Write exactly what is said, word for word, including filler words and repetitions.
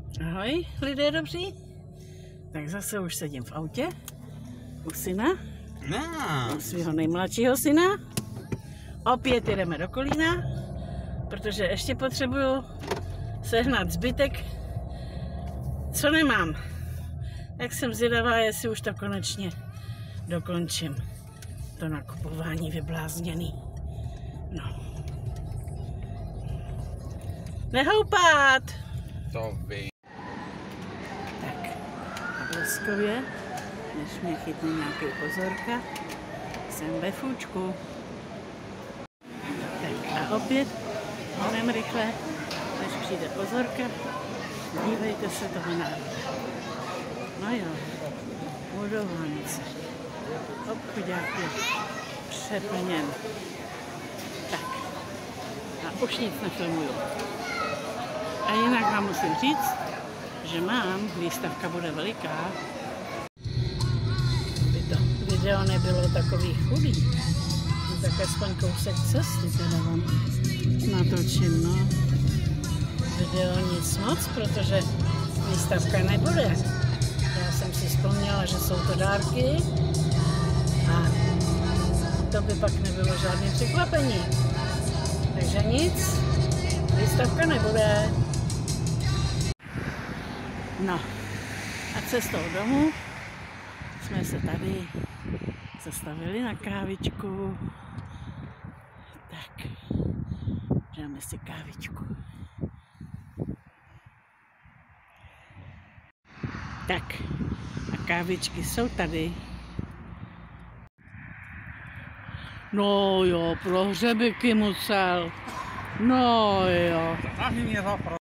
Ahoj, lidé dobří. Tak zase už sedím v autě u syna, No. u svého nejmladšího syna. Opět jedeme do Kolína, protože ještě potřebuju sehnat zbytek, co nemám. Tak jsem zvědavá, jestli už to konečně dokončím. To nakupování vyblázněný. No. Nehoupat! To vím. Tak, a bleskově, než mě chytne nějaký pozorka, jsem ve fůčku. Tak a opět, honem rychle, než přijde pozorka, dívejte se toho národa. No jo, budou Vánoce. Obchodák je přeplněn. Tak, a už nic nefilmuju. A jinak vám musím říct, že mám, výstavka bude veliká. By to video nebylo takový chudý, tak aspoň kousek cesty teda vám natočím, no. Video nic moc, protože výstavka nebude. Já jsem si vzpomněla, že jsou to dárky a to by pak nebylo žádné překvapení. Takže nic, výstavka nebude. No a cestou domů jsme se tady zastavili na kávičku. Tak, dáme si kávičku. Tak, a kávičky jsou tady. No jo, pro hřebiky musel. No jo.